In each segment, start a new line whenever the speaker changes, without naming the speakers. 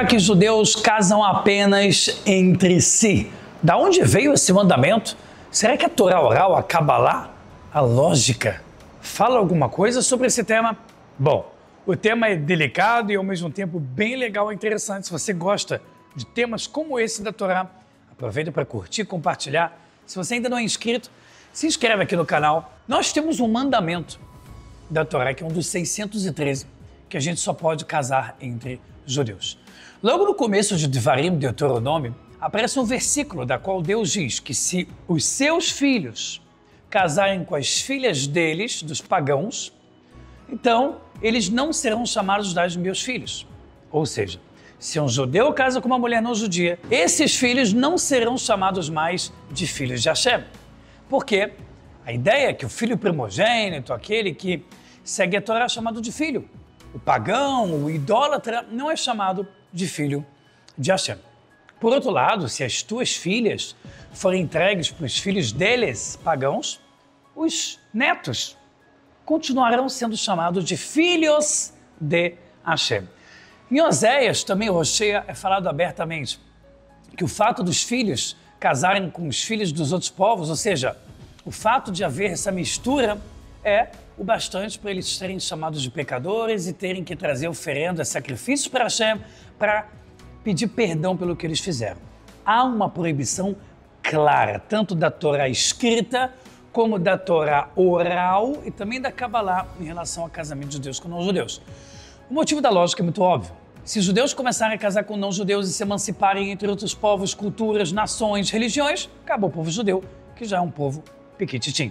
Será que judeus casam apenas entre si? Da onde veio esse mandamento? Será que a Torá oral, a Kabbalah, a lógica, fala alguma coisa sobre esse tema? Bom, o tema é delicado e ao mesmo tempo bem legal e interessante. Se você gosta de temas como esse da Torá, aproveita para curtir, compartilhar. Se você ainda não é inscrito, se inscreve aqui no canal. Nós temos um mandamento da Torá, que é um dos 613, que a gente só pode casar entre judeus. Logo no começo de Devarim, Deuteronômio, aparece um versículo da qual Deus diz que se os seus filhos casarem com as filhas deles, dos pagãos, então eles não serão chamados de meus filhos. Ou seja, se um judeu casa com uma mulher não judia, esses filhos não serão chamados mais de filhos de Hashem. Porque a ideia é que o filho primogênito, aquele que segue a Torá, é chamado de filho. O pagão, o idólatra, não é chamado de filho de Hashem. Por outro lado, se as tuas filhas forem entregues para os filhos deles, pagãos, os netos continuarão sendo chamados de filhos de Hashem. Em Oséias, também Rocheia, é falado abertamente que o fato dos filhos casarem com os filhos dos outros povos, ou seja, o fato de haver essa mistura é o bastante para eles serem chamados de pecadores e terem que trazer oferendas, sacrifícios para Hashem, para pedir perdão pelo que eles fizeram. Há uma proibição clara, tanto da Torá escrita, como da Torá oral e também da Kabbalah em relação ao casamento de judeus com não-judeus. O motivo da lógica é muito óbvio. Se os judeus começarem a casar com não-judeus e se emanciparem entre outros povos, culturas, nações, religiões, acabou o povo judeu, que já é um povo piquititim.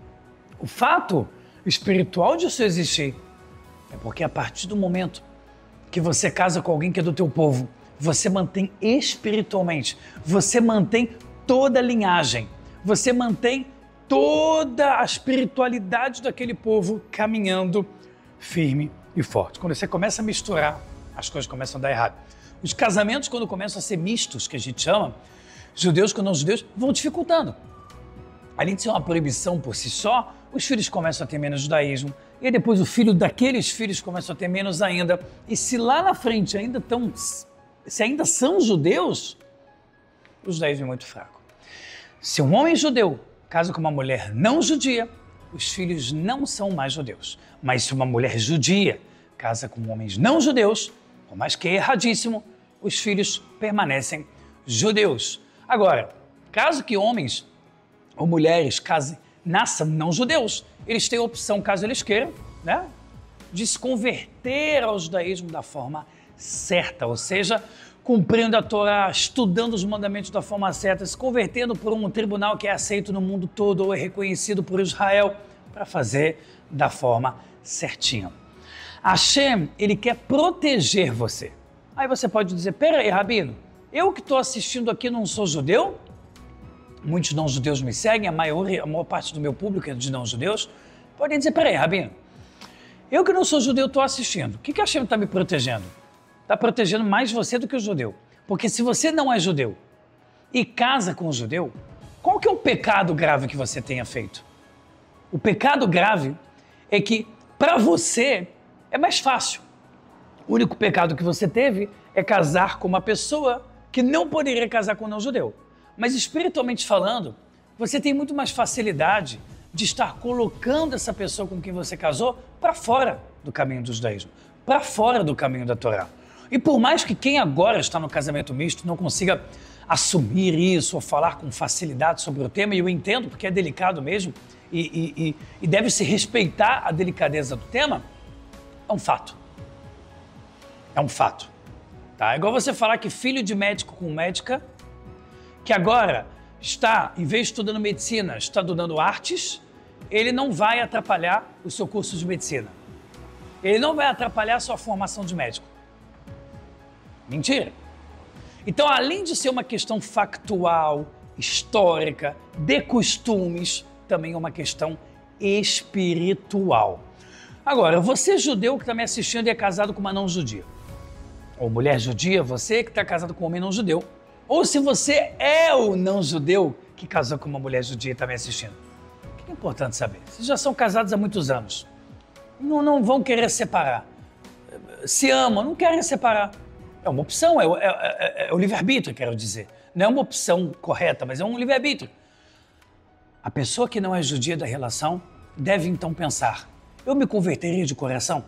O fato espiritual disso existir é porque a partir do momento que você casa com alguém que é do teu povo, você mantém espiritualmente, você mantém toda a linhagem, você mantém toda a espiritualidade daquele povo caminhando firme e forte. Quando você começa a misturar, as coisas começam a dar errado. Os casamentos, quando começam a ser mistos, que a gente chama, judeus com não-judeus, vão dificultando. Além de ser uma proibição por si só, os filhos começam a ter menos judaísmo, e depois o filho daqueles filhos começa a ter menos ainda. E se lá na frente se ainda são judeus, o judaísmo é muito fraco. Se um homem judeu casa com uma mulher não judia, os filhos não são mais judeus. Mas se uma mulher judia casa com homens não judeus, por mais que é erradíssimo, os filhos permanecem judeus. Agora, caso que homens ou mulheres nasçam não judeus, eles têm a opção, caso eles queiram, né, de se converter ao judaísmo da forma certa, ou seja, cumprindo a Torá, estudando os mandamentos da forma certa, se convertendo por um tribunal que é aceito no mundo todo ou é reconhecido por Israel, para fazer da forma certinha. Hashem, ele quer proteger você. Aí você pode dizer, pera aí, Rabino, eu que estou assistindo aqui não sou judeu? Muitos não-judeus me seguem, a maior parte do meu público é de não-judeus. Podem dizer, peraí, Rabino, eu que não sou judeu estou assistindo. O que a Hashem está me protegendo? Está protegendo mais você do que o judeu. Porque se você não é judeu e casa com o judeu, qual que é o pecado grave que você tenha feito? O pecado grave é que, para você, é mais fácil. O único pecado que você teve é casar com uma pessoa que não poderia casar com um não-judeu. Mas espiritualmente falando, você tem muito mais facilidade de estar colocando essa pessoa com quem você casou para fora do caminho do judaísmo, para fora do caminho da Torá. E por mais que quem agora está no casamento misto não consiga assumir isso ou falar com facilidade sobre o tema, e eu entendo porque é delicado mesmo e deve-se respeitar a delicadeza do tema, é um fato. É um fato. Tá? É igual você falar que filho de médico com médica que agora está, em vez de estudando medicina, está estudando artes, ele não vai atrapalhar o seu curso de medicina. Ele não vai atrapalhar a sua formação de médico. Mentira. Então, além de ser uma questão factual, histórica, de costumes, também é uma questão espiritual. Agora, você judeu que está me assistindo e é casado com uma não judia, ou mulher judia, você que está casado com um homem não judeu, ou se você é o não-judeu que casou com uma mulher judia e está me assistindo. O que é importante saber? Vocês já são casados há muitos anos. Não vão querer separar. Se amam, não querem separar. É uma opção, é o livre-arbítrio, quero dizer. Não é uma opção correta, mas é um livre-arbítrio. A pessoa que não é judia da relação deve então pensar: eu me converteria de coração?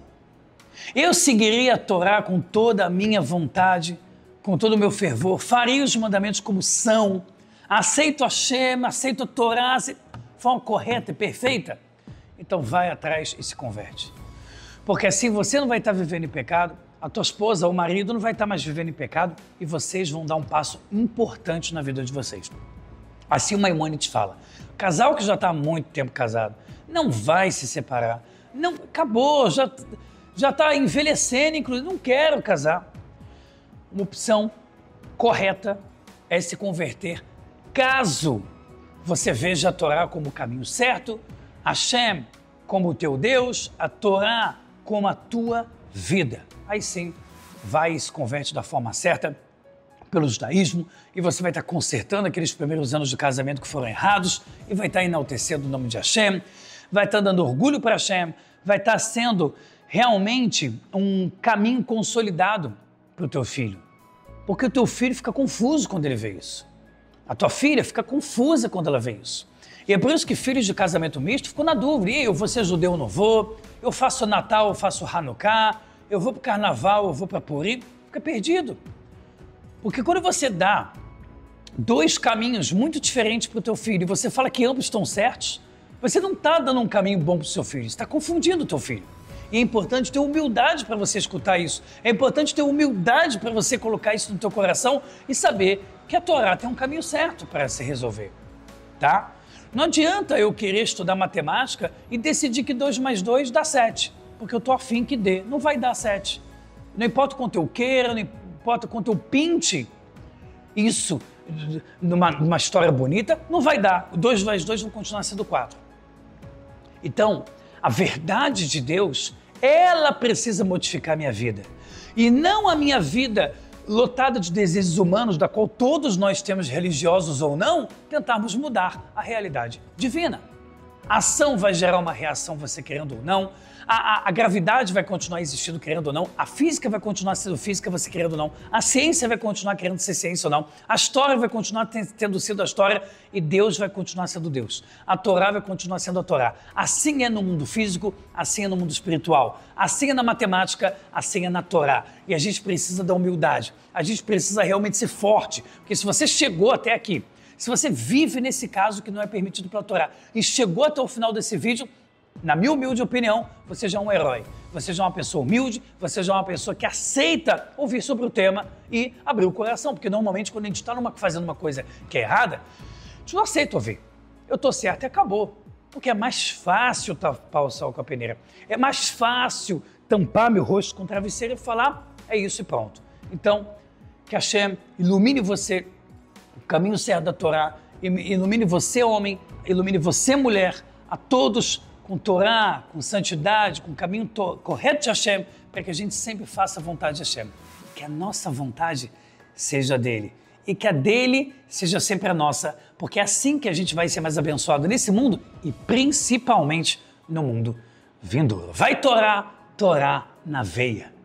Eu seguiria a Torá com toda a minha vontade, com todo o meu fervor, faria os mandamentos como são, aceito a Hashem, aceito a Torá de forma correta e perfeita? Então vai atrás e se converte. Porque assim você não vai estar vivendo em pecado, a tua esposa ou marido não vai estar mais vivendo em pecado e vocês vão dar um passo importante na vida de vocês. Assim o Maimônides fala: casal que já está há muito tempo casado não vai se separar. Não, acabou, já está envelhecendo, inclusive, não quero casar. Uma opção correta é se converter caso você veja a Torá como o caminho certo, Hashem como o teu Deus, a Torá como a tua vida. Aí sim, vai e se converte da forma certa pelo judaísmo e você vai estar consertando aqueles primeiros anos de casamento que foram errados e vai estar enaltecendo o nome de Hashem, vai estar dando orgulho para Hashem, vai estar sendo realmente um caminho consolidado para o teu filho. Porque o teu filho fica confuso quando ele vê isso. A tua filha fica confusa quando ela vê isso. E é por isso que filhos de casamento misto ficam na dúvida: eu vou ser judeu ou não vou? Eu faço Natal, eu faço Hanukkah? Eu vou para o Carnaval, eu vou para Purim? Fica perdido. Porque quando você dá dois caminhos muito diferentes para o teu filho e você fala que ambos estão certos, você não está dando um caminho bom para o seu filho, você está confundindo o teu filho. E é importante ter humildade para você escutar isso. É importante ter humildade para você colocar isso no teu coração e saber que a Torá tem um caminho certo para se resolver, tá? Não adianta eu querer estudar matemática e decidir que 2 mais 2 dá 7, porque eu tô afim que dê. Não vai dar 7. Não importa o quanto eu queira, não importa o quanto eu pinte isso numa história bonita, não vai dar. O 2 mais 2 vai continuar sendo 4. Então, a verdade de Deus, ela precisa modificar a minha vida. E não a minha vida lotada de desejos humanos, da qual todos nós temos, religiosos ou não, tentarmos mudar a realidade divina. A ação vai gerar uma reação, você querendo ou não. A gravidade vai continuar existindo, querendo ou não. A física vai continuar sendo física, você querendo ou não. A ciência vai continuar querendo ser ciência ou não. A história vai continuar tendo sido a história e Deus vai continuar sendo Deus. A Torá vai continuar sendo a Torá. Assim é no mundo físico, assim é no mundo espiritual. Assim é na matemática, assim é na Torá. E a gente precisa da humildade. A gente precisa realmente ser forte. Porque se você chegou até aqui, se você vive nesse caso que não é permitido pela Torá e chegou até o final desse vídeo, na minha humilde opinião, você já é um herói. Você já é uma pessoa humilde, você já é uma pessoa que aceita ouvir sobre o tema e abrir o coração. Porque normalmente quando a gente está fazendo uma coisa que é errada, a gente não aceita ouvir. Eu estou certo e acabou. Porque é mais fácil tapar o sol com a peneira. É mais fácil tampar meu rosto com o travesseiro e falar, é isso e pronto. Então, que Hashem ilumine você o caminho certo da Torá, ilumine você, homem, ilumine você, mulher, a todos com Torá, com santidade, com o caminho correto de Hashem, para que a gente sempre faça a vontade de Hashem. Que a nossa vontade seja dele e que a dele seja sempre a nossa, porque é assim que a gente vai ser mais abençoado nesse mundo e principalmente no mundo vindouro. Vai Torá, Torá na veia.